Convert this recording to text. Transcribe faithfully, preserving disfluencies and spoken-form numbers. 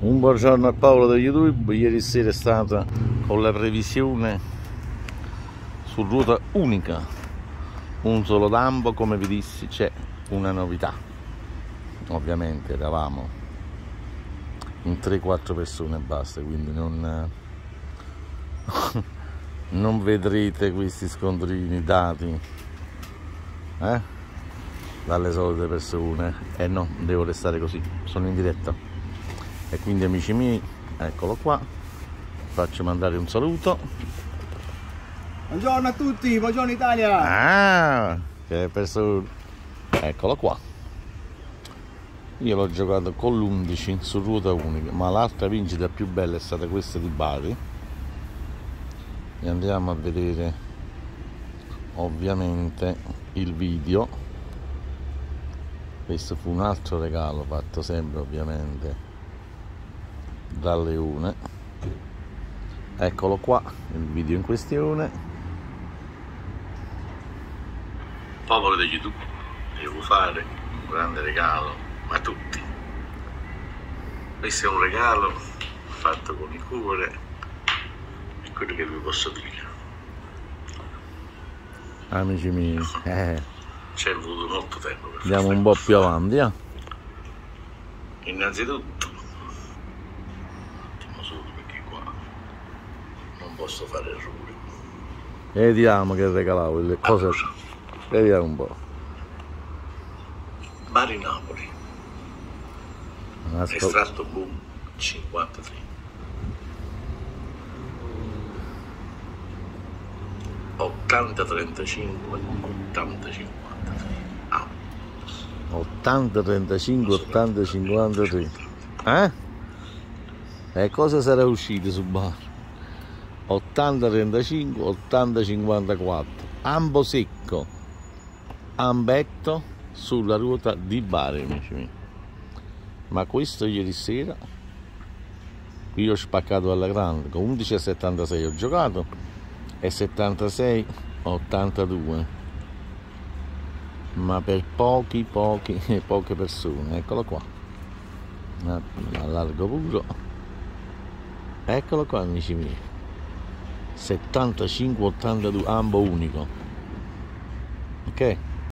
Un buongiorno a Paolo da YouTube. Ieri sera è stata con la previsione su ruota unica, un solo dambo. Come vi dissi, c'è una novità. Ovviamente eravamo in tre quattro persone e basta, quindi non, non vedrete questi scontrini dati eh? dalle solite persone. E eh no, devo restare così, sono in diretta. E quindi, amici miei, eccolo qua, faccio mandare un saluto. Buongiorno a tutti, buongiorno Italia. Ah, che persone. Eccolo qua. Io l'ho giocato con l'undici su ruota unica, ma l'altra vincita più bella è stata questa di Bari. E andiamo a vedere ovviamente il video. Questo fu un altro regalo fatto sempre ovviamente da Leone. Eccolo qua il video in questione. Popolo di YouTube, devo fare un grande regalo a tutti. Questo è un regalo fatto con il cuore e quello che vi posso dire, amici miei. eh. Ci è voluto molto tempo per andiamo un po' più avanti. eh. Innanzitutto posso fare errori. Vediamo che regalavo le cose. Allora, vediamo un po'. Bari Napoli. Ascol... estratto boom cinquantatré. ottanta trentacinque ottanta cinquantatré. Ah. ottanta trentacinque ottanta cinquantatré. Eh? E cosa sarà uscito su Bari? ottanta trentacinque ottanta cinquantaquattro, ambo secco, ambetto sulla ruota di Bari, amici miei. Ma questo ieri sera io ho spaccato alla grande con undici a settantasei ho giocato e settantasei a ottantadue, ma per pochi pochi poche persone. Eccolo qua, allargo puro, eccolo qua, amici miei. settantacinque ottantadue, ambo unico, ok?